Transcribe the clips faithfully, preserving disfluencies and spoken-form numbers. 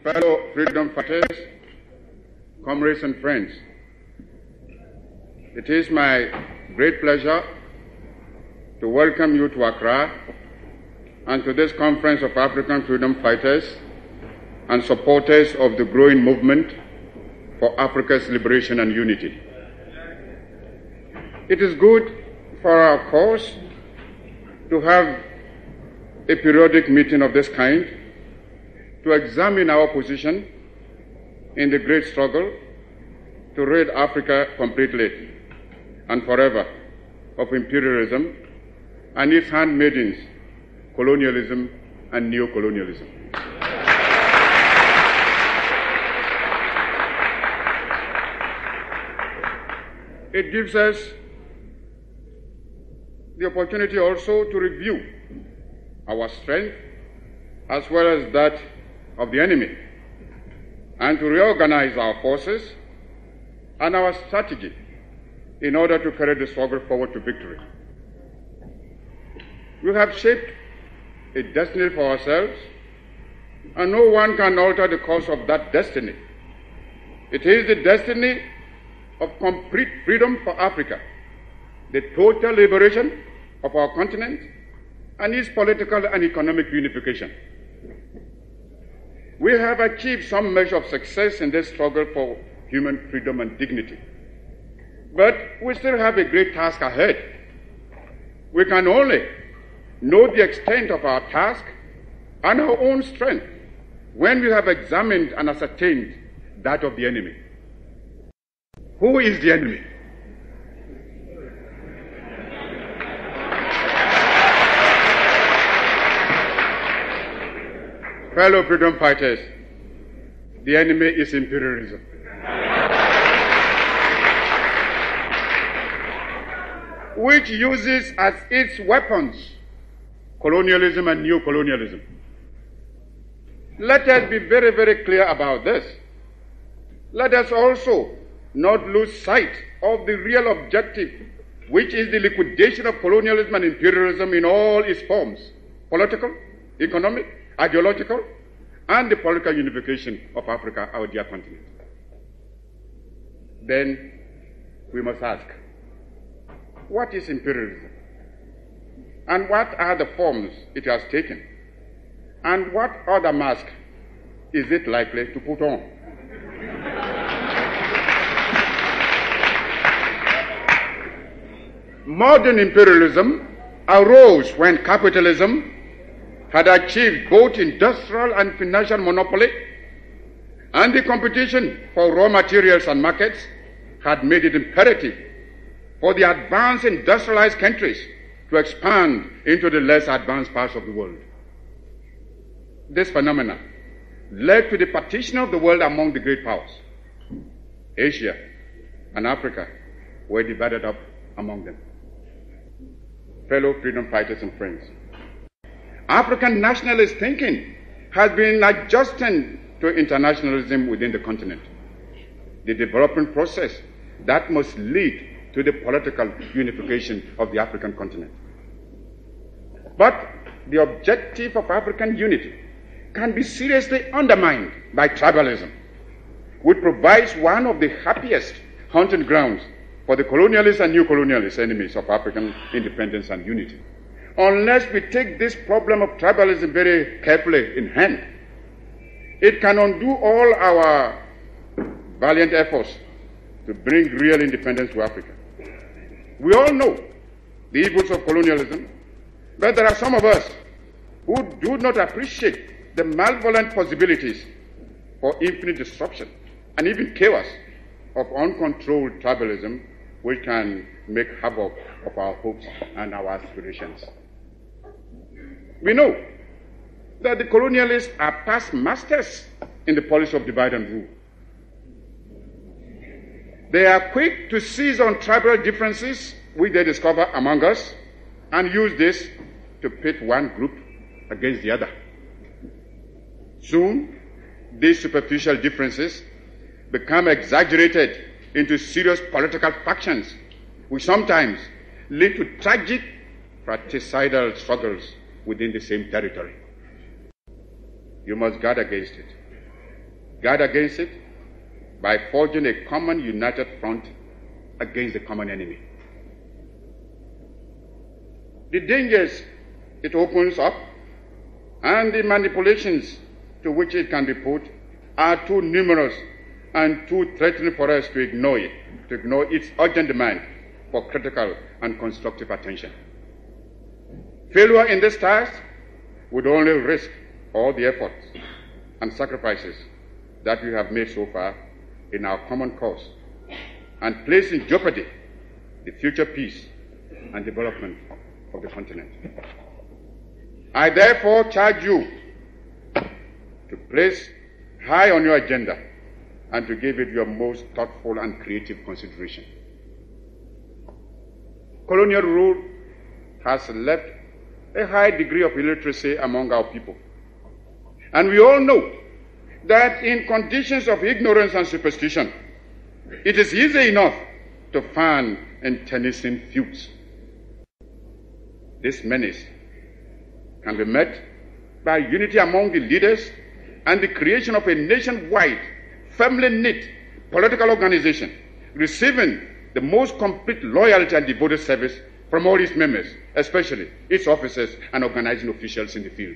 Fellow freedom fighters, comrades and friends, it is my great pleasure to welcome you to Accra and to this conference of African freedom fighters and supporters of the growing movement for Africa's liberation and unity. It is good for our cause to have a periodic meeting of this kind to examine our position in the great struggle to rid Africa completely and forever of imperialism and its handmaidens, colonialism and neo-colonialism. It gives us the opportunity also to review our strength as well as that of the enemy, and to reorganize our forces and our strategy in order to carry the struggle forward to victory. We have shaped a destiny for ourselves, and no one can alter the course of that destiny. It is the destiny of complete freedom for Africa, the total liberation of our continent, and its political and economic unification. We have achieved some measure of success in this struggle for human freedom and dignity. But we still have a great task ahead. We can only know the extent of our task and our own strength when we have examined and ascertained that of the enemy. Who is the enemy? Fellow freedom fighters, the enemy is imperialism. Which uses as its weapons colonialism and neo-colonialism. Let us be very, very clear about this. Let us also not lose sight of the real objective, which is the liquidation of colonialism and imperialism in all its forms: political, economic, ideological, and the political unification of Africa, our dear continent. Then we must ask, what is imperialism? And what are the forms it has taken? And what other mask is it likely to put on? Modern imperialism arose when capitalism had achieved both industrial and financial monopoly, and the competition for raw materials and markets had made it imperative for the advanced industrialized countries to expand into the less advanced parts of the world. This phenomenon led to the partition of the world among the great powers. Asia and Africa were divided up among them. Fellow freedom fighters and friends, African nationalist thinking has been adjusting to internationalism within the continent, the development process that must lead to the political unification of the African continent. But the objective of African unity can be seriously undermined by tribalism, which provides one of the happiest hunting grounds for the colonialist and neo-colonialist enemies of African independence and unity. Unless we take this problem of tribalism very carefully in hand, it can undo all our valiant efforts to bring real independence to Africa. We all know the evils of colonialism, but there are some of us who do not appreciate the malevolent possibilities for infinite destruction and even chaos of uncontrolled tribalism, which can make havoc of our hopes and our aspirations. We know that the colonialists are past masters in the policy of divide and rule. They are quick to seize on tribal differences which they discover among us and use this to pit one group against the other. Soon, these superficial differences become exaggerated into serious political factions, which sometimes lead to tragic fratricidal struggles within the same territory. You must guard against it. guard against it by forging a common united front against the common enemy. The dangers it opens up and the manipulations to which it can be put are too numerous and too threatening for us to ignore it, to ignore its urgent demand for critical and constructive attention. Failure in this task would only risk all the efforts and sacrifices that we have made so far in our common cause and place in jeopardy the future peace and development of the continent. I therefore charge you to place high on your agenda and to give it your most thoughtful and creative consideration. Colonial rule has left a high degree of illiteracy among our people. And we all know that in conditions of ignorance and superstition, it is easy enough to fan internecine feuds. This menace can be met by unity among the leaders and the creation of a nationwide, firmly knit political organization, receiving the most complete loyalty and devoted service from all its members, especially its officers and organizing officials in the field.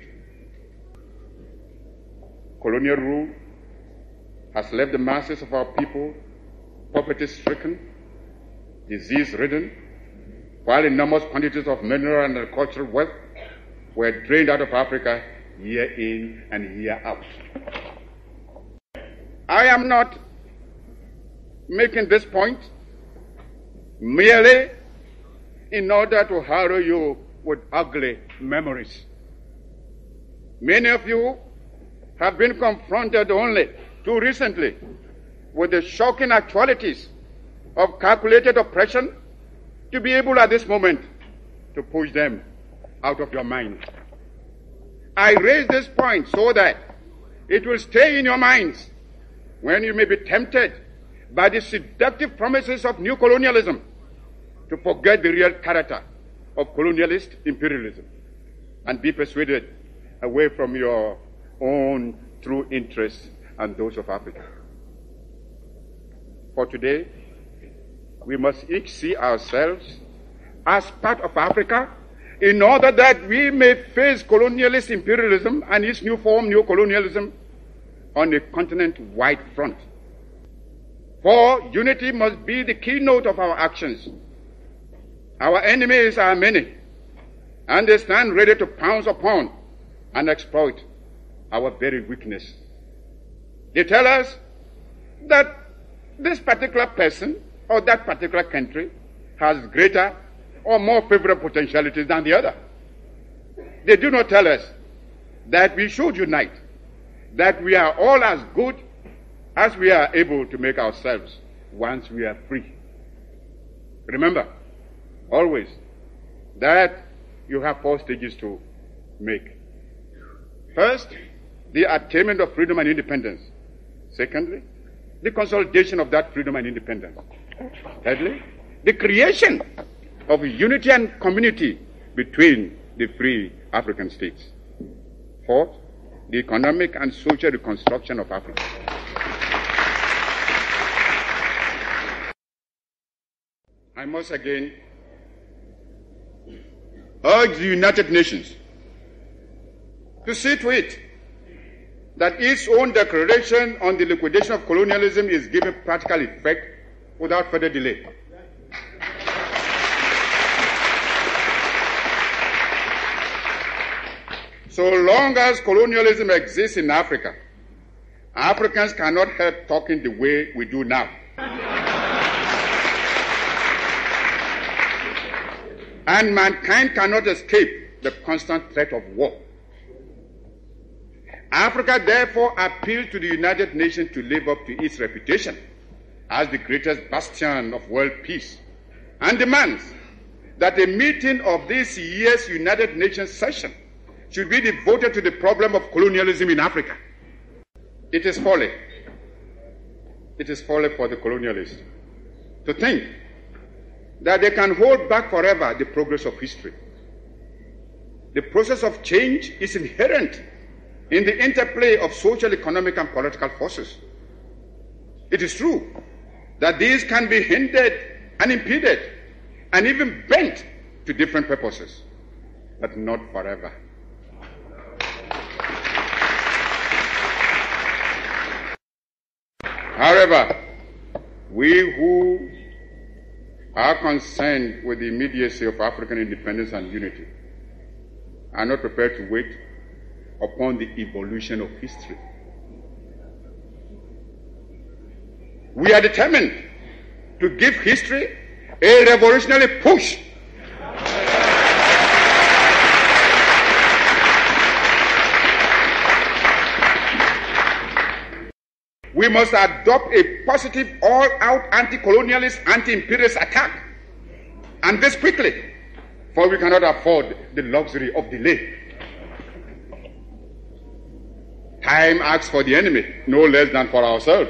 Colonial rule has left the masses of our people poverty-stricken, disease-ridden, while enormous quantities of mineral and agricultural wealth were drained out of Africa year in and year out. I am not making this point merely in order to harrow you with ugly memories. Many of you have been confronted only too recently with the shocking actualities of calculated oppression to be able at this moment to push them out of your mind. I raise this point so that it will stay in your minds when you may be tempted by the seductive promises of new colonialism to forget the real character of colonialist imperialism and be persuaded away from your own true interests and those of Africa. For today, we must each see ourselves as part of Africa in order that we may face colonialist imperialism and its new form, neo-colonialism, on a continent-wide front. For unity must be the keynote of our actions. Our enemies are many, and they stand ready to pounce upon and exploit our very weakness. They tell us that this particular person or that particular country has greater or more favorable potentialities than the other. They do not tell us that we should unite, that we are all as good as we are able to make ourselves once we are free. Remember, always, that you have four stages to make. First, the attainment of freedom and independence. Secondly, the consolidation of that freedom and independence. Thirdly, the creation of unity and community between the free African states. Fourth, the economic and social reconstruction of Africa. I must again urge the United Nations to see to it that its own declaration on the liquidation of colonialism is given practical effect without further delay. So long as colonialism exists in Africa, Africans cannot help talking the way we do now. And mankind cannot escape the constant threat of war. Africa therefore appeals to the United Nations to live up to its reputation as the greatest bastion of world peace and demands that a meeting of this year's United Nations session should be devoted to the problem of colonialism in Africa. It is folly. It is folly for the colonialists to think that they can hold back forever the progress of history. The process of change is inherent in the interplay of social, economic, and political forces. It is true that these can be hindered and impeded and even bent to different purposes, but not forever. However, we who are concerned with the immediacy of African independence and unity are not prepared to wait upon the evolution of history. We are determined to give history a revolutionary push. We must adopt a positive, all-out anti-colonialist, anti-imperialist attack, and this quickly, for we cannot afford the luxury of delay. Time acts for the enemy, no less than for ourselves.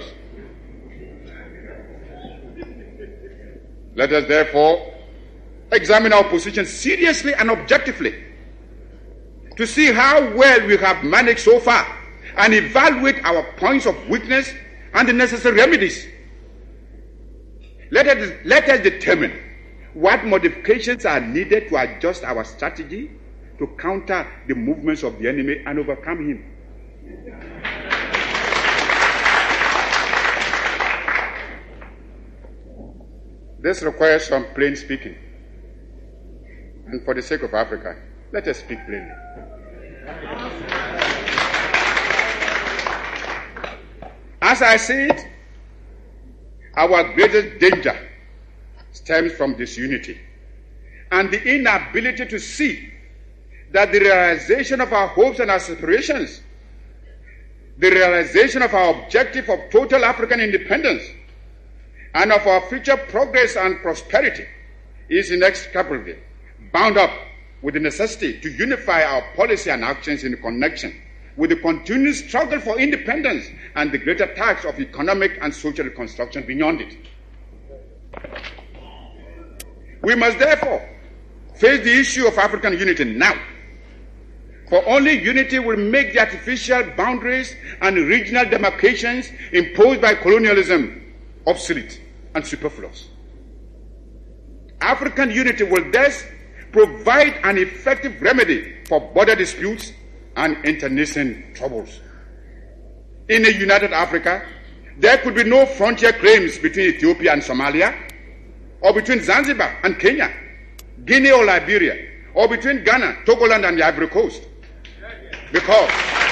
Let us therefore examine our position seriously and objectively to see how well we have managed so far and evaluate our points of weakness and the necessary remedies. Let us, let us determine what modifications are needed to adjust our strategy to counter the movements of the enemy and overcome him. This requires some plain speaking. And for the sake of Africa, let us speak plainly. As I see it, our greatest danger stems from disunity and the inability to see that the realization of our hopes and aspirations, the realization of our objective of total African independence, and of our future progress and prosperity is inextricably bound up with the necessity to unify our policy and actions in connection with the continued struggle for independence and the greater task of economic and social reconstruction beyond it. We must therefore face the issue of African unity now, for only unity will make the artificial boundaries and regional demarcations imposed by colonialism obsolete and superfluous. African unity will thus provide an effective remedy for border disputes and internecine troubles. In a united Africa, there could be no frontier claims between Ethiopia and Somalia, or between Zanzibar and Kenya, Guinea or Liberia, or between Ghana, Togoland, and the Ivory Coast. Because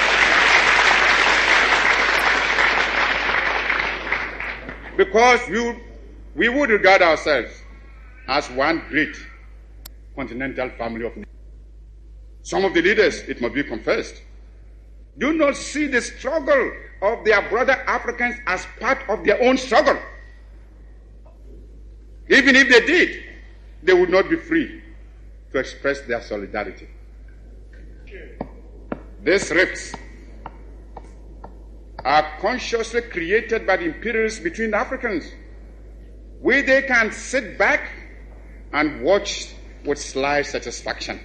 because we, we would regard ourselves as one great continental family of nations. Some of the leaders, it must be confessed, do not see the struggle of their brother Africans as part of their own struggle. Even if they did, they would not be free to express their solidarity. These rifts are consciously created by the imperialists between Africans, where they can sit back and watch with sly satisfaction,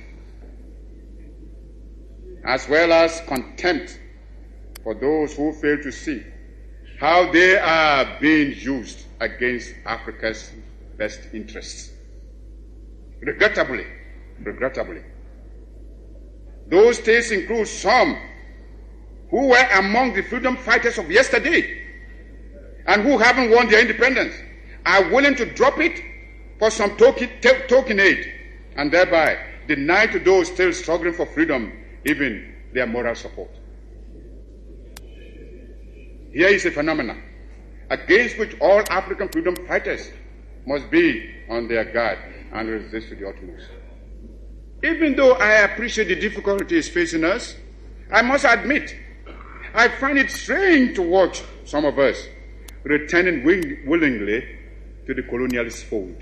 as well as contempt for those who fail to see how they are being used against Africa's best interests. Regrettably, regrettably, those states include some who were among the freedom fighters of yesterday and who haven't won their independence, are willing to drop it for some token, token aid, and thereby deny to those still struggling for freedom even their moral support. Here is a phenomenon against which all African freedom fighters must be on their guard and resist to the utmost. Even though I appreciate the difficulties facing us, I must admit, I find it strange to watch some of us returning willingly to the colonialist fold.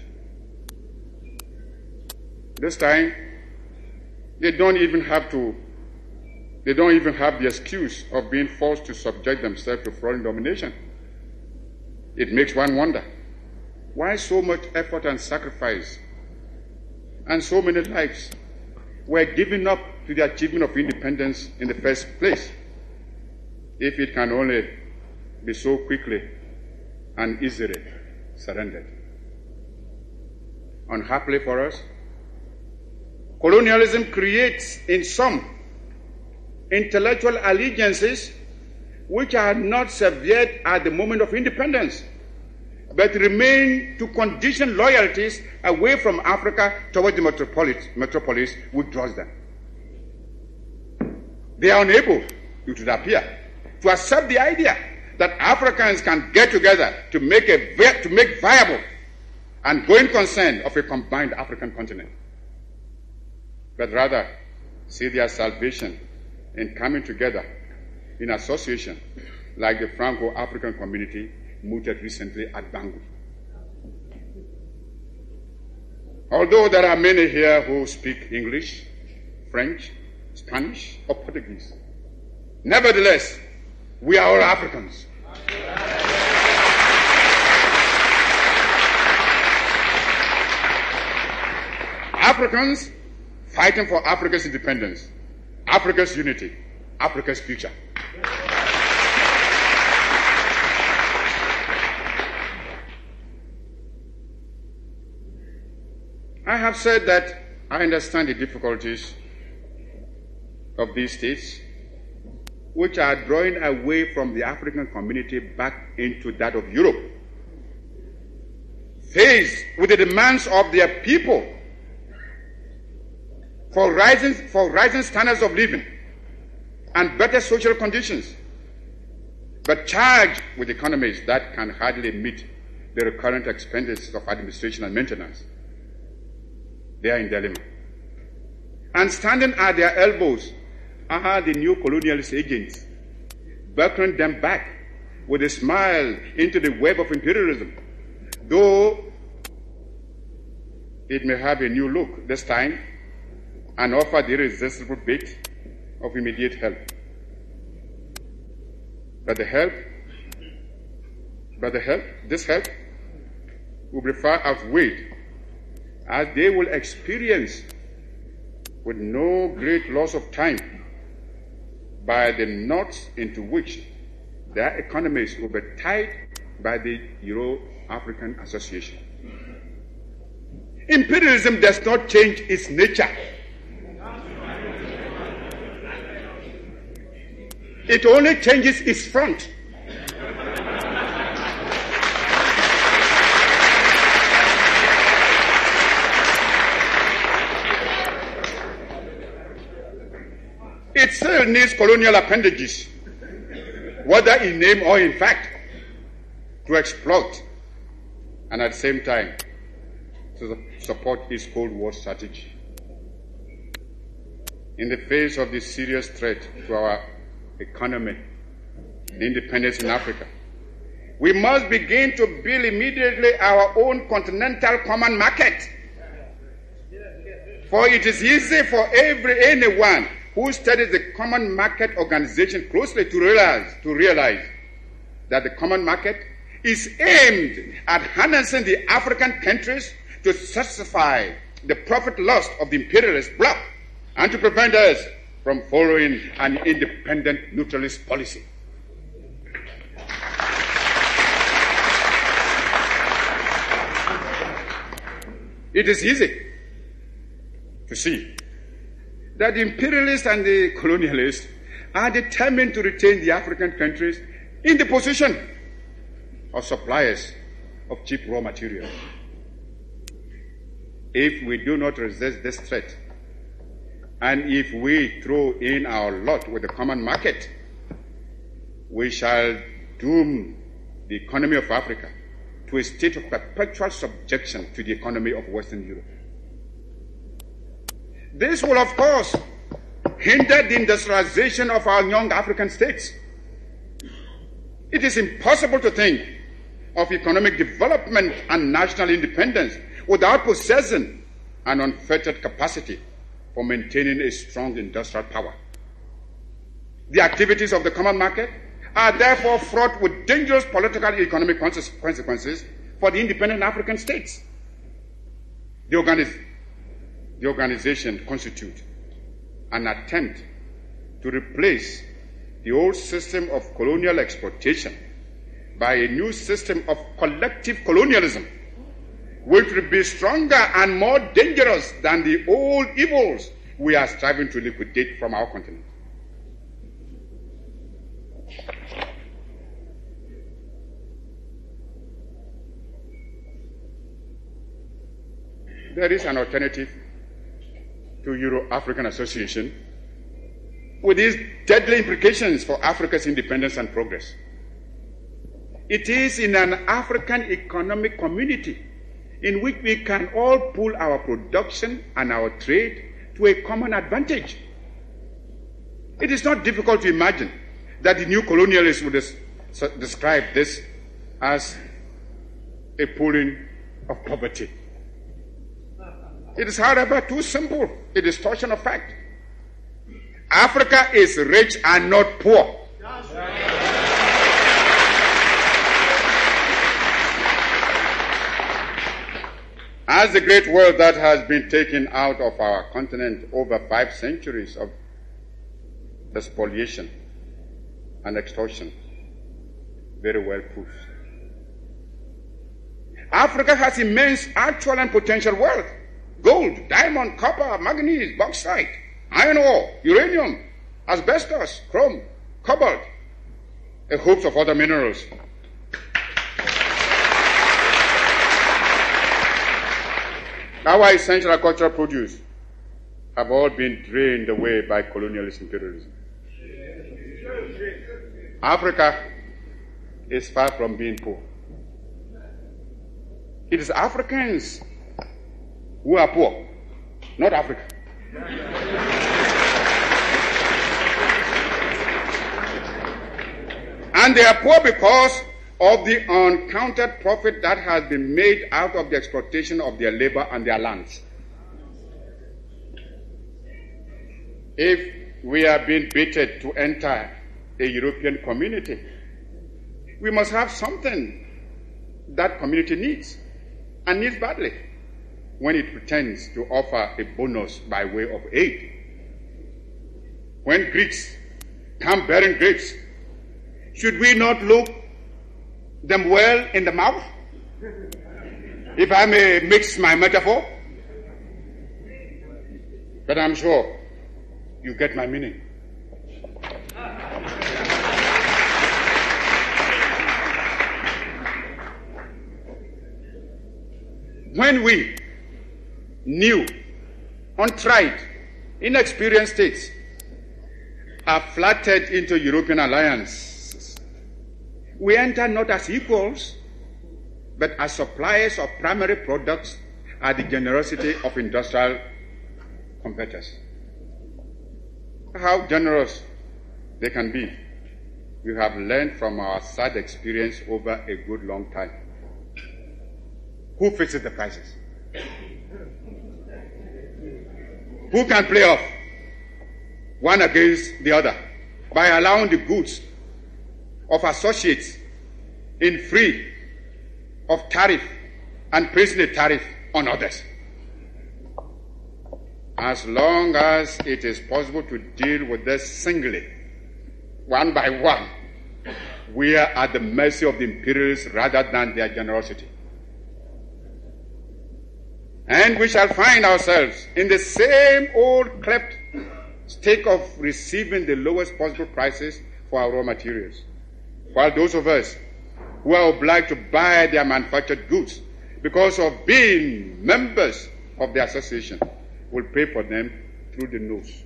This time, they don't even have to, they don't even have the excuse of being forced to subject themselves to foreign domination. It makes one wonder, why so much effort and sacrifice and so many lives were given up to the achievement of independence in the first place, if it can only be so quickly and easily surrendered. Unhappily for us, colonialism creates in some intellectual allegiances which are not severed at the moment of independence, but remain to condition loyalties away from Africa towards the metropolis, metropolis which draws them. They are unable, it would appear, to accept the idea that Africans can get together to make a to make viable and going concern of a combined African continent, but rather see their salvation in coming together in association like the Franco-African community mooted recently at Bangui. Although there are many here who speak English, French, Spanish, or Portuguese, nevertheless, we are all Africans. Africans fighting for Africa's independence, Africa's unity, Africa's future. I have said that I understand the difficulties of these states, which are drawing away from the African community back into that of Europe, faced with the demands of their people for rising, for rising standards of living and better social conditions, but charged with economies that can hardly meet the recurrent expenditures of administration and maintenance. They are in dilemma. And standing at their elbows are the new colonialist agents, beckoning them back with a smile into the web of imperialism, though it may have a new look this time and offer the irresistible bait of immediate help. But the help, but the help, this help will be far outweighed, as they will experience with no great loss of time by the knots into which their economies will be tied by the Euro-African Association. Imperialism does not change its nature. It only changes its front. It still needs colonial appendages, whether in name or in fact, to exploit and at the same time to support its Cold War strategy. In the face of this serious threat to our economy, the independence in Africa, we must begin to build immediately our own continental common market. For it is easy for every anyone who studies the common market organization closely to realize, to realize that the common market is aimed at harnessing the African countries to satisfy the profit lust of the imperialist bloc and to prevent us from following an independent neutralist policy. It is easy to see that the imperialists and the colonialists are determined to retain the African countries in the position of suppliers of cheap raw materials. If we do not resist this threat, and if we throw in our lot with the common market, we shall doom the economy of Africa to a state of perpetual subjection to the economy of Western Europe. This will, of course, hinder the industrialization of our young African states. It is impossible to think of economic development and national independence without possessing an unfettered capacity for maintaining a strong industrial power. The activities of the common market are therefore fraught with dangerous political and economic consequences for the independent African states. The, organiz- the organization constitutes an attempt to replace the old system of colonial exploitation by a new system of collective colonialism, which will be stronger and more dangerous than the old evils we are striving to liquidate from our continent. There is an alternative to Euro-African Association with its deadly implications for Africa's independence and progress. It is in an African economic community in which we can all pool our production and our trade to a common advantage. It is not difficult to imagine that the new colonialists would des- describe this as a pooling of poverty. It is, however, too simple a distortion of fact. Africa is rich and not poor. As the great wealth that has been taken out of our continent over five centuries of spoliation and extortion very well proves. Africa has immense actual and potential wealth: gold, diamond, copper, manganese, bauxite, iron ore, uranium, asbestos, chrome, cobalt, a host of other minerals. Our essential agricultural produce have all been drained away by colonialist imperialism. Africa is far from being poor. It is Africans who are poor, not Africa. And they are poor because of the uncounted profit that has been made out of the exploitation of their labor and their lands. If we are being baited to enter a European community, we must have something that community needs, and needs badly, when it pretends to offer a bonus by way of aid. When Greeks come bearing grapes, should we not look them well in the mouth? If I may mix my metaphor. But I'm sure you get my meaning. When we, new, untried, inexperienced states, are flattered into European alliances, we enter not as equals, but as suppliers of primary products at the generosity of industrial competitors. How generous they can be, we have learned from our sad experience over a good long time. Who fixes the prices? Who can play off one against the other by allowing the goods of associates in free of tariff and placing a tariff on others? As long as it is possible to deal with this singly, one by one, we are at the mercy of the imperialists rather than their generosity. And we shall find ourselves in the same old cleft state of receiving the lowest possible prices for our raw materials, while those of us who are obliged to buy their manufactured goods because of being members of the association will pay for them through the nose.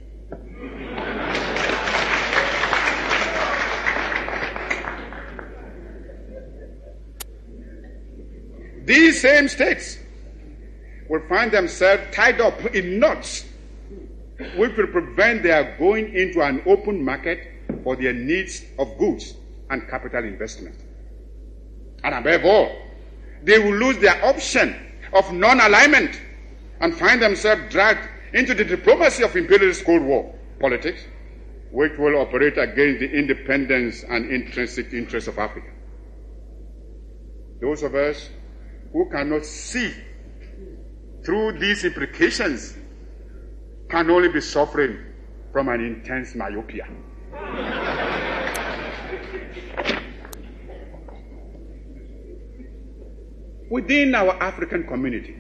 These same states will find themselves tied up in knots which will prevent their going into an open market for their needs of goods and capital investment. And above all, they will lose their option of non-alignment and find themselves dragged into the diplomacy of imperialist Cold War politics, which will operate against the independence and intrinsic interests of Africa. Those of us who cannot see through these implications can only be suffering from an intense myopia. Within our African community,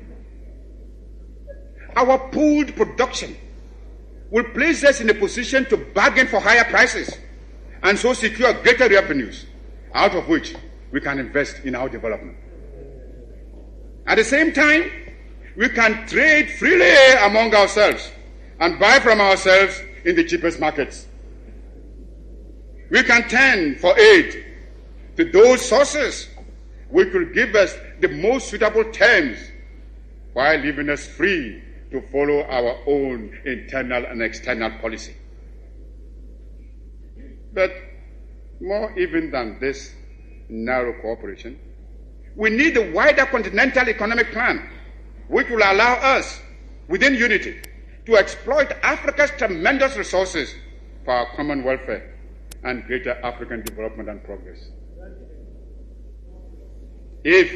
our pooled production will place us in a position to bargain for higher prices and so secure greater revenues, out of which we can invest in our development. At the same time, we can trade freely among ourselves and buy from ourselves in the cheapest markets. We can turn for aid to those sources which will give us the most suitable terms while leaving us free to follow our own internal and external policy. But more even than this narrow cooperation, we need a wider continental economic plan which will allow us, within unity, to exploit Africa's tremendous resources for our common welfare and greater African development and progress. If,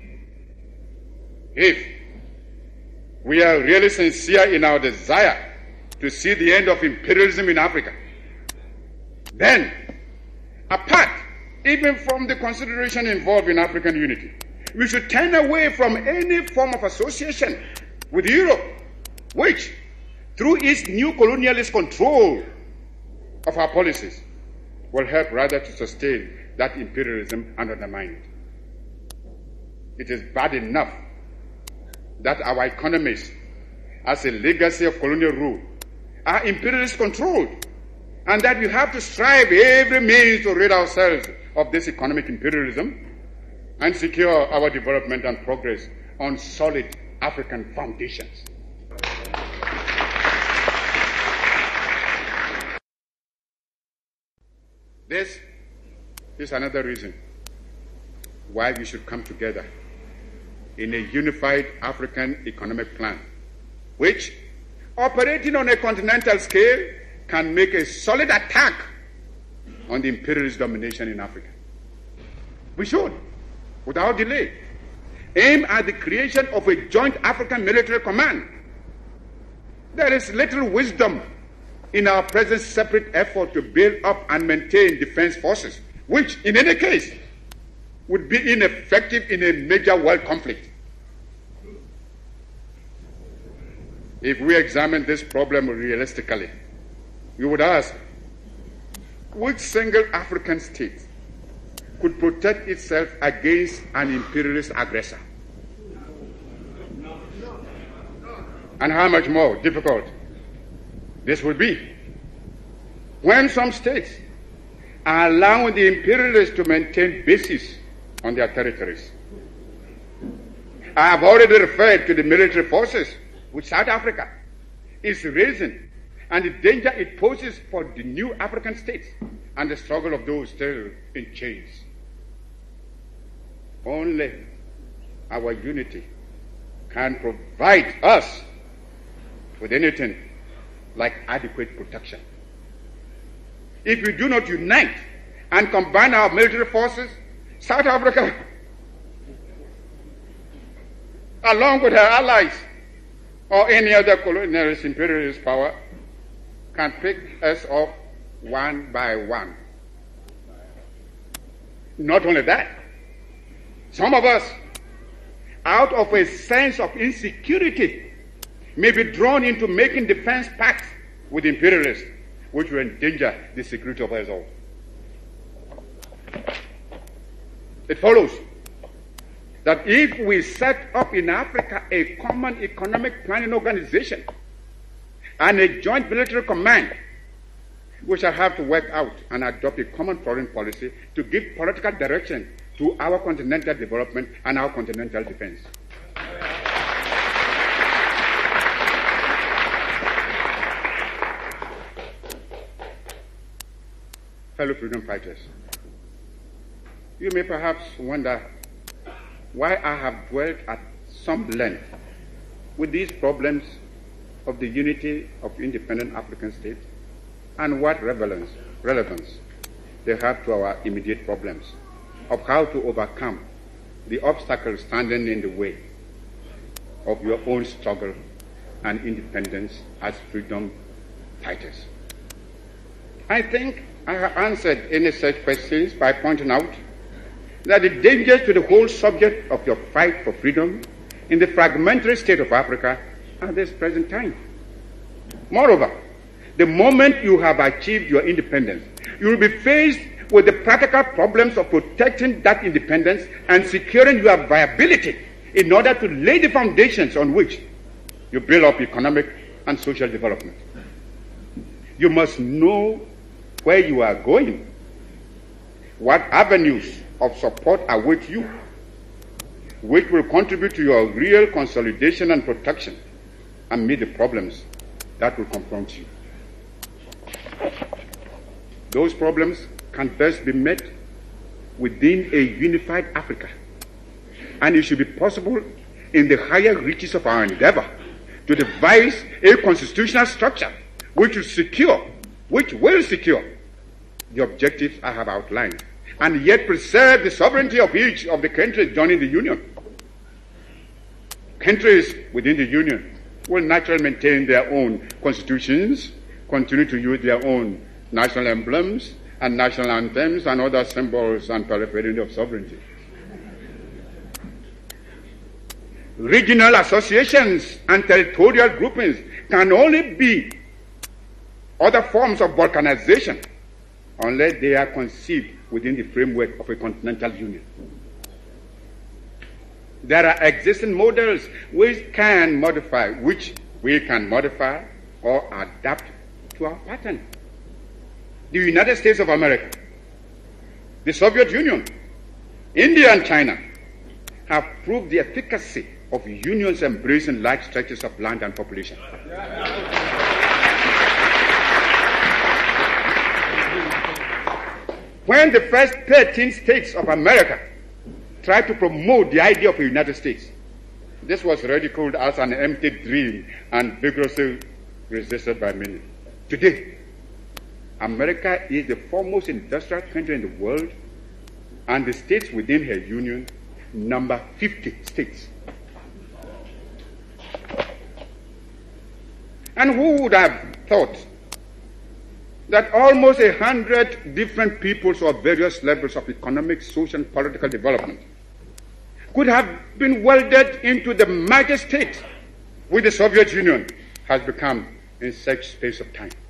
if we are really sincere in our desire to see the end of imperialism in Africa, then, apart even from the consideration involved in African unity, we should turn away from any form of association with Europe, which, through its new colonialist control of our policies, will help rather to sustain that imperialism and undermine it. It is bad enough that our economies, as a legacy of colonial rule, are imperialist controlled, and that we have to strive every means to rid ourselves of this economic imperialism and secure our development and progress on solid African foundations. This is another reason why we should come together in a unified African economic plan, which, operating on a continental scale, can make a solid attack on the imperialist domination in Africa. We should, without delay, aim at the creation of a joint African military command. There is little wisdom in our present separate effort to build up and maintain defense forces, which, in any case, would be ineffective in a major world conflict. If we examine this problem realistically, we would ask, which single African state could protect itself against an imperialist aggressor? And how much more difficult this would be when some states are allowing the imperialists to maintain bases on their territories. I have already referred to the military forces which South Africa is raising and the danger it poses for the new African states and the struggle of those still in chains. Only our unity can provide us with anything like adequate protection. If we do not unite and combine our military forces, South Africa, along with her allies or any other colonialist imperialist power, can pick us off one by one. Not only that, some of us, out of a sense of insecurity, may be drawn into making defense pacts with imperialists, which will endanger the security of us all. It follows that if we set up in Africa a common economic planning organization and a joint military command, we shall have to work out and adopt a common foreign policy to give political direction to our continental development and our continental defense. Fellow freedom fighters, you may perhaps wonder why I have dwelt at some length with these problems of the unity of independent African states and what relevance, relevance they have to our immediate problems of how to overcome the obstacles standing in the way of your own struggle and independence as freedom fighters. I think I have answered any such questions by pointing out that the dangers to the whole subject of your fight for freedom in the fragmentary state of Africa at this present time. Moreover, the moment you have achieved your independence, you will be faced with the practical problems of protecting that independence and securing your viability in order to lay the foundations on which you build up economic and social development. You must know where you are going, what avenues of support await you, which will contribute to your real consolidation and protection and meet the problems that will confront you. Those problems can best be met within a unified Africa, and it should be possible in the higher reaches of our endeavor to devise a constitutional structure which will secure, which will secure the objectives I have outlined, and yet preserve the sovereignty of each of the countries joining the Union. Countries within the Union will naturally maintain their own constitutions, continue to use their own national emblems and national anthems and other symbols and paraphernalia of sovereignty. Regional associations and territorial groupings can only be other forms of balkanization unless they are conceived within the framework of a continental union. There are existing models which can modify, which we can modify or adapt to our pattern. The United States of America, the Soviet Union, India and China have proved the efficacy of unions embracing large stretches of land and population. When the first thirteen states of America tried to promote the idea of a United States, this was ridiculed as an empty dream and vigorously resisted by many. Today, America is the foremost industrial country in the world, and the states within her union number fifty states. And who would have thought that almost a hundred different peoples of various levels of economic, social, and political development could have been welded into the mighty state which the Soviet Union has become in such space of time.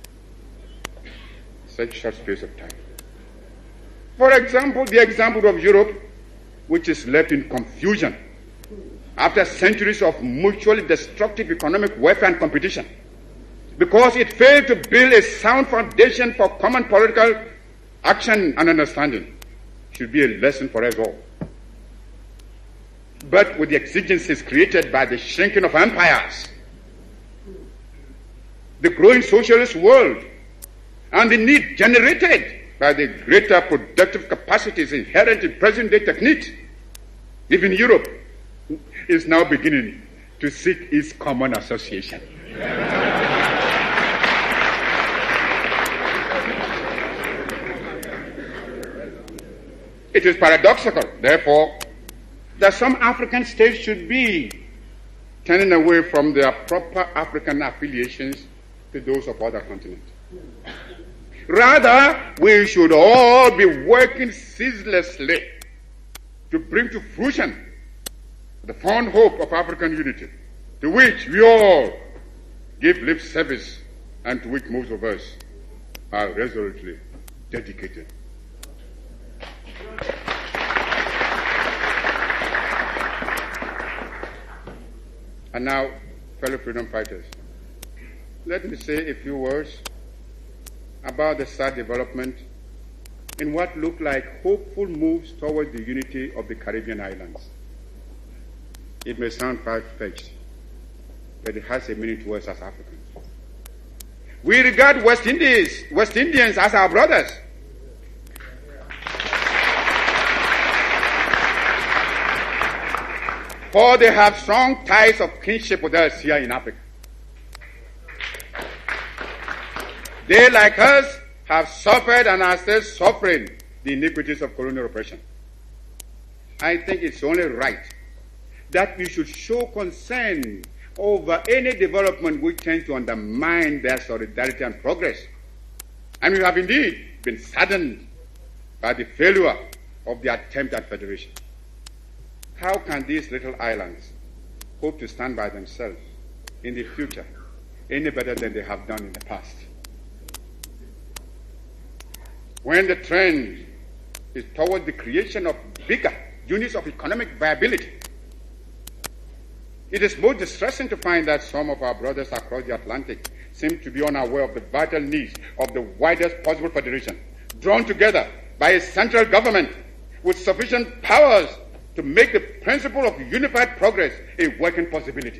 Such short space of time. For example, the example of Europe, which is left in confusion after centuries of mutually destructive economic warfare and competition, because it failed to build a sound foundation for common political action and understanding, should be a lesson for us all. But with the exigencies created by the shrinking of empires, the growing socialist world, and the need generated by the greater productive capacities inherent in present-day techniques, even Europe is now beginning to seek its common association. It is paradoxical, therefore, that some African states should be turning away from their proper African affiliations to those of other continents. Rather, we should all be working ceaselessly to bring to fruition the fond hope of African unity, to which we all give lip service and to which most of us are resolutely dedicated. And now, fellow freedom fighters, let me say a few words about the sad development in what look like hopeful moves toward the unity of the Caribbean islands. It may sound far-fetched, but it has a meaning to us as Africans. We regard West Indies, West Indians as our brothers. For they have strong ties of kinship with us here in Africa. They, like us, have suffered and are still suffering the iniquities of colonial oppression. I think it's only right that we should show concern over any development which tends to undermine their solidarity and progress. And we have indeed been saddened by the failure of the attempt at federation. How can these little islands hope to stand by themselves in the future any better than they have done in the past? When the trend is toward the creation of bigger units of economic viability, it is most distressing to find that some of our brothers across the Atlantic seem to be unaware of the vital needs of the widest possible federation, drawn together by a central government with sufficient powers to make the principle of unified progress a working possibility.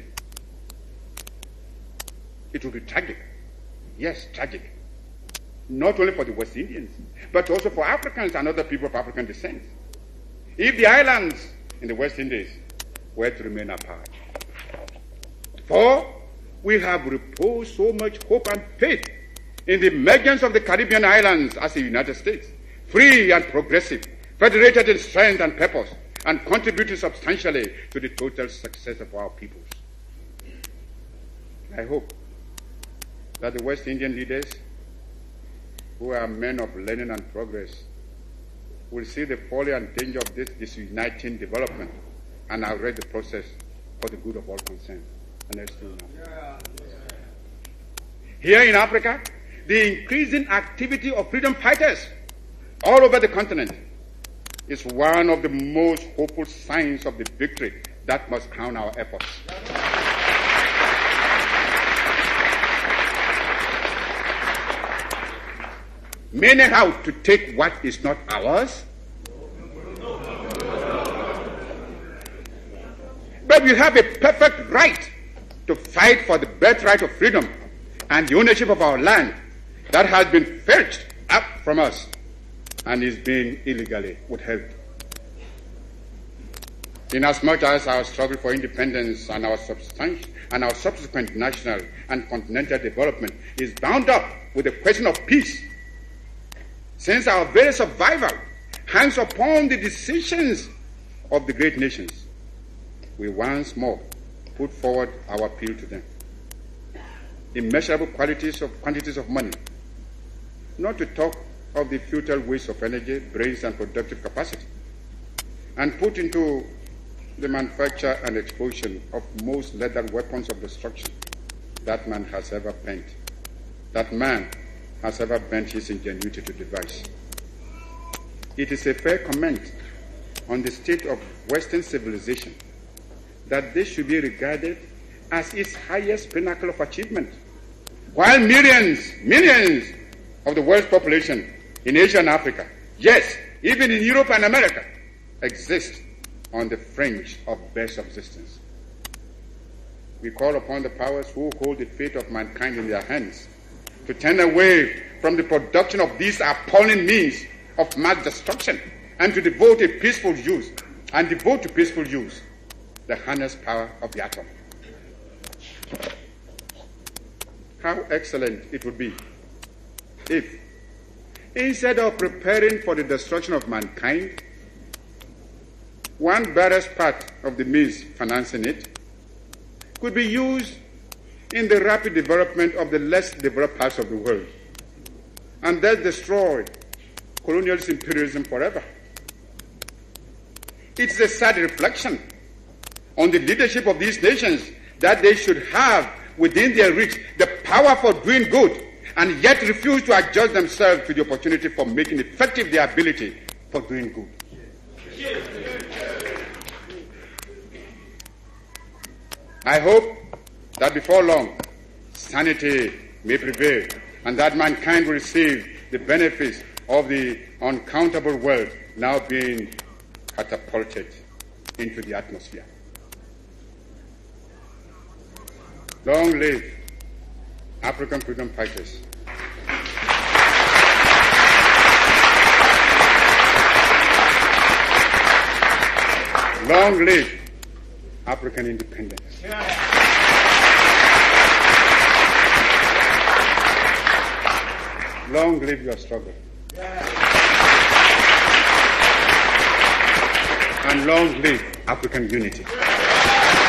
It will be tragic, yes, tragic, not only for the West Indians, but also for Africans and other people of African descent, if the islands in the West Indies were to remain apart. For we have reposed so much hope and faith in the emergence of the Caribbean islands as a United States, free and progressive, federated in strength and purpose, and contributing substantially to the total success of our peoples. I hope that the West Indian leaders, who are men of learning and progress, will see the folly and danger of this disuniting development and arrest the process for the good of all concerned. And let's do now. Here in Africa, the increasing activity of freedom fighters all over the continent is one of the most hopeful signs of the victory that must crown our efforts. Many how to take what is not ours, but we have a perfect right to fight for the birthright of freedom and the ownership of our land that has been fetched up from us and is being illegally withheld. Inasmuch as our struggle for independence and our substantial and our subsequent national and continental development is bound up with the question of peace, since our very survival hangs upon the decisions of the great nations, we once more put forward our appeal to them. Immeasurable quantities of quantities of money, not to talk of the futile waste of energy, brains, and productive capacity, and put into the manufacture and explosion of most lethal weapons of destruction that man has ever bent, that man has ever bent his ingenuity to devise. It is a fair comment on the state of Western civilization that this should be regarded as its highest pinnacle of achievement, while millions, millions of the world's population in Asia and Africa, yes, even in Europe and America, exist on the fringe of bare subsistence. We call upon the powers who hold the fate of mankind in their hands to turn away from the production of these appalling means of mass destruction and to devote a peaceful use and devote to peaceful use the harness power of the atom. How excellent it would be if, instead of preparing for the destruction of mankind, one barest part of the means financing it could be used in the rapid development of the less developed parts of the world, and thus destroy colonialist imperialism forever. It's a sad reflection on the leadership of these nations that they should have within their reach the power for doing good and yet refuse to adjust themselves to the opportunity for making effective their ability for doing good. I hope that before long sanity may prevail and that mankind will receive the benefits of the uncountable wealth now being catapulted into the atmosphere. Long live African freedom fighters. Long live African independence. Long live your struggle. And long live African unity.